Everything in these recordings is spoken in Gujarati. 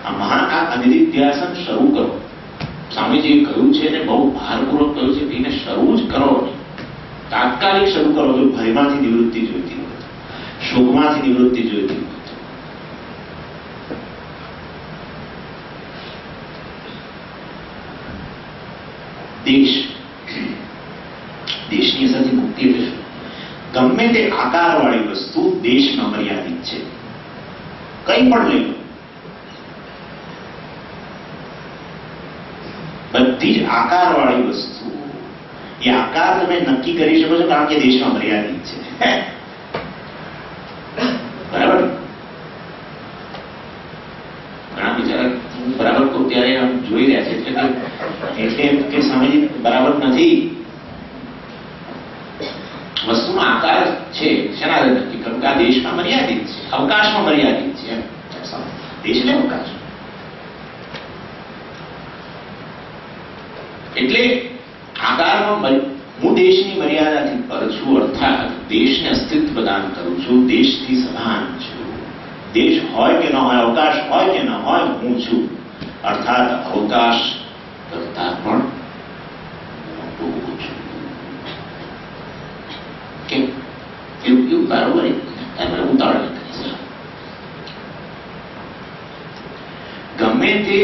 આ મહાન આ અનિધિધ્યાસન શરૂ કરો. સ્વામીજીએ કહ્યું છે ને બહુ ભારપૂર્વક કહ્યું છે કે એને શરૂ જ કરો, તાત્કાલિક શરૂ કરો. તો ભયમાંથી નિવૃત્તિ જોઈતી હોય, શોકમાંથી નિવૃત્તિ જોઈતી હોય. દેશની અસરથી મુક્તિ એટલે શું? ગમે તે આકારવાળી વસ્તુ દેશમાં મર્યાદિત છે. કંઈ પણ લઈ લો, બધી જ આકારવાળી વસ્તુ, એ આકાર તમે નક્કી કરી શકો છો કારણ કે દેશમાં મર્યાદિત છે. બરાબર? ઘણા બિચારા બરાબર તો ત્યારે આમ જોઈ રહ્યા છે એટલે કે સ્વામીજી બરાબર નથી. વસ્તુનો આકાર છે શેના આધારે નક્કી કરવું કે આ દેશમાં મર્યાદિત છે, અવકાશમાં મર્યાદિત છે. દેશ એટલે અવકાશ. એટલે આકારમાં હું દેશની મર્યાદાથી પર છું, અર્થાત દેશને અસ્તિત્વ પ્રદાન કરું છું, દેશથી સભાન છું. દેશ હોય કે ન હોય, અવકાશ હોય કે ન હોય, હું છું. અર્થાત અવકાશ કરતા પણ મોટું છું. કેમ એવું બરાબર ઉતાવળ ગમે તે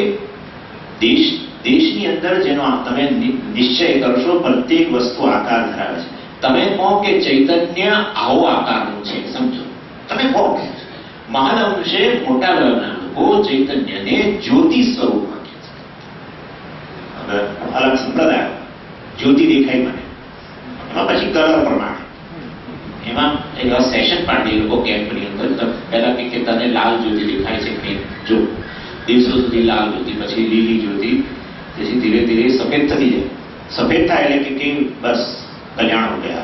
દેશની અંદર જેનો તમે નિશ્ચય કરશો, પ્રત્યેક વસ્તુ આકાર ધરાવે છે. તમે કહો કે ચૈતન્ય આવો આકારનું છે, સમજો. તમે કહો કે મહાનંશે મોટા ભાગના લોકો ચૈતન્યને જ્યોતિ સ્વરૂપમાં કહે છે. હવે અલગ સંપ્રદાય, જ્યોતિ દેખાય મને, એમાં પછી કલર પ્રમાણે એમાં એવા સેશન પાર્ટી લોકો કેમ્પની અંદર પહેલા કે તને લાલ જ્યોતિ દેખાય છે કે જો દિવસો સુધી લાલ જ્યોતિ, પછી લીલી જ્યોતિ, પછી ધીરે ધીરે સફેદ થતી જાય. સફેદ થાય એટલે કે બસ કલ્યાણ હો ગયા,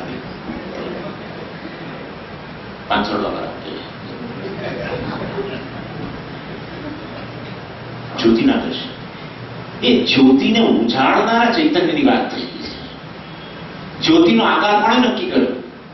$500 આપજો. જ્યોતિના દર્શન, એ જ્યોતિને ઉજાડનારા ચૈતન્યની વાત થઈ છે. જ્યોતિનો આકાર પણ નક્કી કર્યો.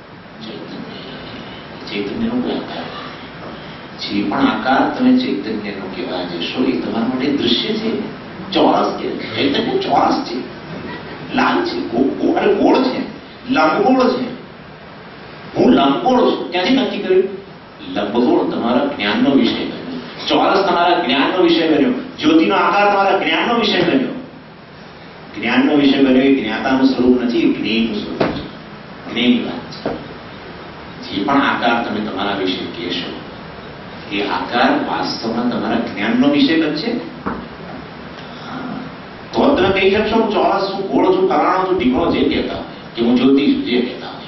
ચૈતન્યનો કોઈ આકાર, જે પણ આકાર તમે ચૈતન્યનો કહેવા જશો એ તમારા માટે દૃશ્ય છે. ચોરસ છે, ચૈતન્ય ચોરસ છે, લાલ છે, ગોળ છે, લંબગોળ છે. હું લંબગોળ છું. ક્યાંથી નક્કી કર્યું? લંબગોળ તમારા જ્ઞાનનો વિષય બન્યો, ચોરસ તમારા જ્ઞાનનો વિષય બન્યો, જ્યોતિનો આકાર તમારા જ્ઞાનનો વિષય બન્યો. જ્ઞાનનો વિષય બન્યો એ જ્ઞાતાનું સ્વરૂપ નથી, એ જ્ઞેયનું સ્વરૂપ છે. જ્ઞેયની વાત છે. જે પણ આકાર તમે તમારા વિશે કહેશો એ આકાર વાસ્તવમાં તમારા જ્ઞાનનો વિષય બનશે. તો તમે કહી શકશો હું ચોરસ છું, ગોળ છું, કરાણો છું, ઢીકણો, જે કહેતા હોય, કે હું જ્યોતિ છું, જે કહેતા હોય.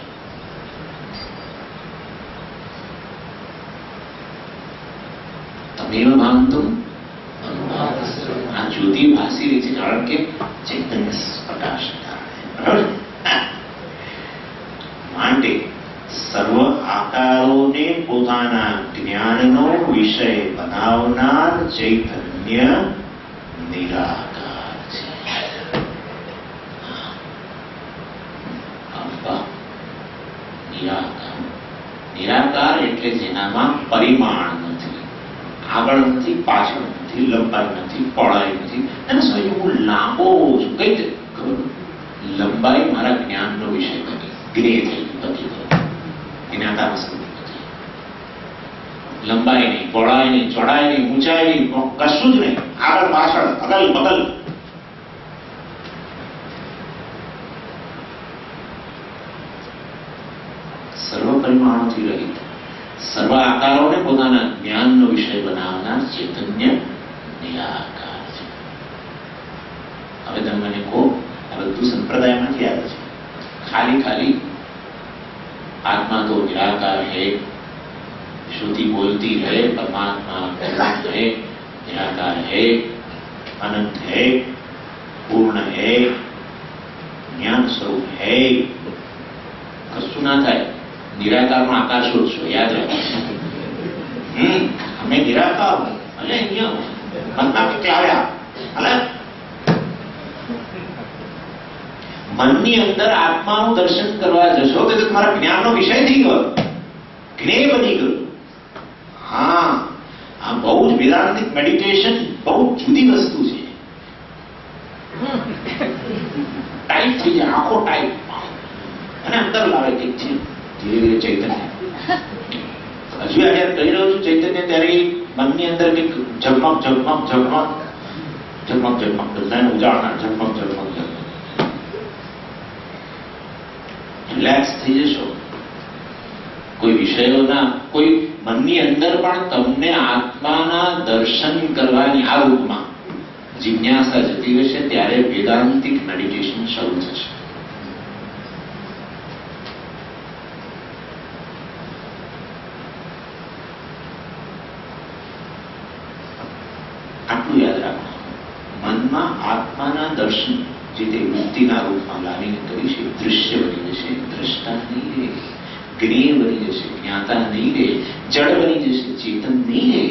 તમે માનતું આ જ્યોતિ ભાસી રહી છે કારણ કે ચૈતન્ય પ્રકાશ બરાબર. માટે સર્વ આકારોને પોતાના જ્ઞાનનો વિષય બનાવનાર ચૈતન્ય નિરાકાર છે. નિરાકાર એટલે જેનામાં પરિમાણ નથી, આગળ નથી, પાછળ નથી, લંબાઈ નથી, પહોળાઈ નથી. અને સ્વયં હું લાંબો છું. કઈ રીતે ખબર? લંબાઈ મારા જ્ઞાનનો વિષય બની, ગ્રે થઈ બધી જ્ઞાતામાં સમજી બધી. લંબાઈ નહીં, પહોળાઈ નહીં, ચોડાઈ નહીં, ઊંચાઈ નહીં, કશું જ નહીં. આગળ પાછળ, અગલ બગલ. સર્વ પરિમાણોથી રહિત, સર્વ આકારોને પોતાના જ્ઞાનનો વિષય બનાવનાર ચૈતન્ય નિરાકાર છે. હવે તમે મને કહો, આ બધું સંપ્રદાયમાંથી આવે છે. ખાલી ખાલી आत्मा तो निराकार है, श्रुति बोलती है परमात्मा है, निराकार है, अनंत है, पूर्ण है, ज्ञान स्वरूप है. कशु ना थाय. निराकार में आकार शोधशो, याद रखो. हमें निराकार अरे अहियां मतना के આવ્યા અલે મનની અંદર આત્માનું દર્શન કરવા જશો તો તમારા જ્ઞાનનો વિષય થઈ ગયો, જ્ઞેય બની ગયો. હા, આ બહુ જ વેદાંતિક મેડિટેશન બહુ જુદી વસ્તુ છે. ટાઈટ થઈ જાય, આખો ટાઈટ, અને અંદર લાવે કે છે ધીરે ધીરે ચૈતન્ય. હજુ આજે કહી રહ્યો છું ચૈતન્ય, ત્યારે મનની અંદર કંઈક ઝગમગ ઝગમગ ઝગમગ ઝગમગ ઝગમગ બધાને ઉજાળના ઝગમગ ઝગમગ ઝગમગ. રિલેક્સ થઈ જશો. કોઈ વિષયોના, કોઈ મનની અંદર પણ તમને આત્માના દર્શન કરવાની આ રૂપમાં જિજ્ઞાસા જતી રહેશે, ત્યારે વેદાંતિક મેડિટેશન શરૂ થશે. આટલું યાદ રાખો. મનમાં આત્માના દર્શન જે તે વૃત્તિના રૂપમાં લાવીને કરી છે, દૃશ્ય બની જશે, દ્રષ્ટા નહીં રહે, જ્ઞેય બની જશે, જ્ઞાતા નહીં રહે, જડ બની જશે, ચેતન નહીં રહે.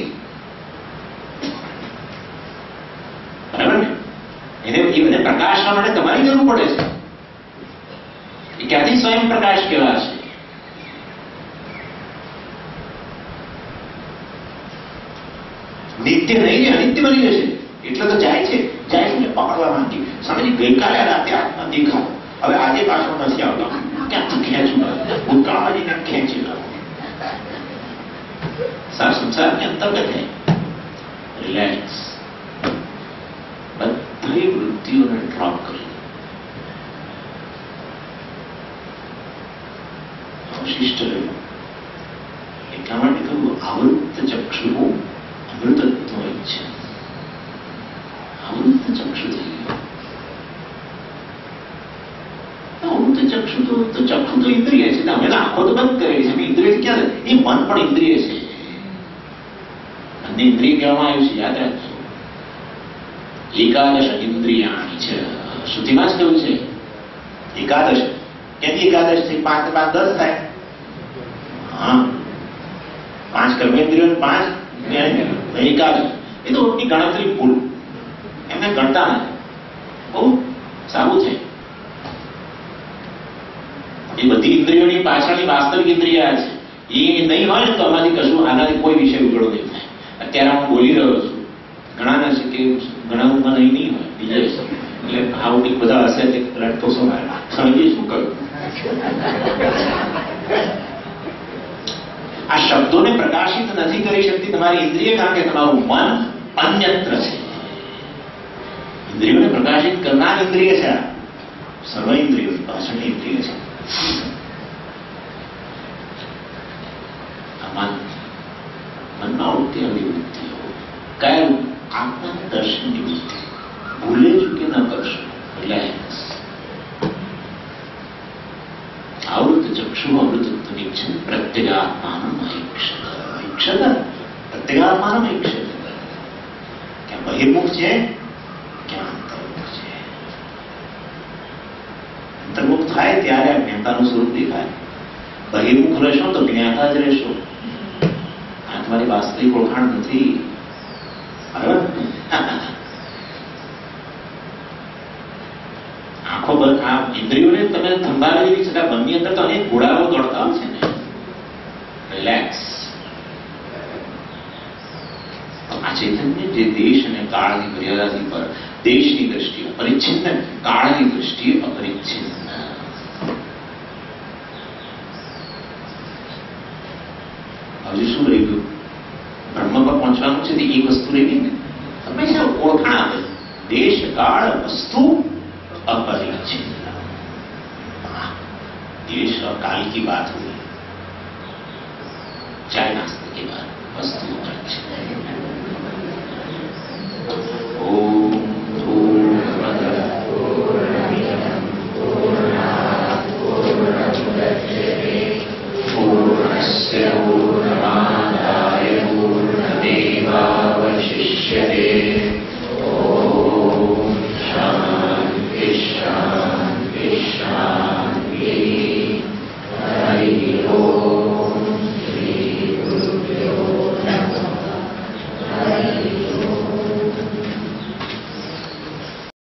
બરાબર ને? એને પ્રકાશવા માટે તમારી જરૂર પડે છે. એ ક્યાંથી સ્વયં પ્રકાશ કહેવાશે? નિત્ય નહીં, અનિત્ય બની જશે. એટલે તો જાય છે પકડવા માંગી. સમજી, ગઈકાલે રાતે આત્મા દેખાવ, હવે આજે પાછો નથી આવતો, ક્યાંથી ખેંચું, ભૂતકાળમાં ખેંચી લો. સંસારની અંતર્ગત હે. રિલેક્સ. બધી વૃત્તિઓને ડ્રોપ કરી અવશિષ્ટ રહ્યું. એટલા માટે કહ્યું આવૃત્ત ચક્ષુ અમૃતત્વ છે. આવૃત્ત ચક્ષુ થઈ ગયું. આવૃત્ત ચક્ષુ તો ચક્ષુ તો ઇન્દ્રિય છે. અમે તો આંખો તો બંધ કરેલી છે. ઇન્દ્રિય ક્યાં? એ મન પણ ઇન્દ્રિય છે. અને ઇન્દ્રિય કહેવામાં આવ્યું છે, યાદ રાખજો. એકાદશ ઇન્દ્રિયાણી છે. શ્રુતિમાં જ કેવું છે? એકાદશ. કેમ એકાદશ થી 5 ને 5 10 થાય? હા, 5 કર્મેન્દ્રિયો, 5 જ્ઞાનેન્દ્રિયો, એકાદશ. એ તો ઓની ગણતરી ભૂલ, એમને ગણતા નથી. બહુ સારું છે. એ બધી ઇન્દ્રિયોની પાછળની વાસ્તવિક ઇન્દ્રિય છે. એ નહીં હોય ને તો આમાંથી કશું, આનાથી કોઈ વિષય ઉજળો નહીં થાય. અત્યારે હું બોલી રહ્યો છું, ઘણાના છે કે ઘણા નહીં હોય બીજા, એટલે આવડી બધા હશે તે રડતો સમય સમજી શું કહ્યું. આ શબ્દોને પ્રકાશિત નથી કરી શકતી તમારી ઇન્દ્રિય, કારણ કે તમારું મન અન્યત્ર છે. ઇન્દ્રિયોને પ્રકાશિત કરનાર ઇન્દ્રિય છે. સર્વ ઇન્દ્રિયો પાછળની ઇન્દ્રિય છે. મનમાં ઉઠતી અભિવૃત્તિઓ કયા? આત્માના દર્શનની વૃત્તિ. ભૂલે ચૂકે ન કરશો. રિલેક્સ. આવૃત્ત ચક્ષુ અમૃતત્વની છે. પ્રત્યેગાત્માનમ ઈક્ષત. પ્રત્યેગાત્માનમ ઈક્ષત. ક્યાં બહિર્મુખ છે, ક્યાં અંતર્મુખ છે. અંતર્મુખ થાય ત્યારે અજ્ઞાતાનું સ્વરૂપ દેખાય. બહિર્મુખ રહેશો તો જ્ઞાતા જ રહેશો. આ તમારી વાસ્તવિક ઓળખાણ નથી. બરાબર? આંખો બંધ, આ ઇન્દ્રિયોને તમે સંભાળેલી છે. મનની અંદર તો અનેક ઘોડાઓ દોડતા હોય છે ને. રિલેક્સ. આ ચૈતન્ય જે દેશ અને કાળની મર્યાદાથી પર, દેશની દ્રષ્ટિએ અપરિચ્છિન્ન, કાળની દ્રષ્ટિએ અપરિચ્છિન્ન. હજુ શું રહી ગયું? બ્રહ્મ પર પહોંચવાનું છે. એક વસ્તુ રહી ને હંમેશા ઓળખાણ આપે. દેશ કાળ વસ્તુ अपरिचिन्न. देश और काल की बात हो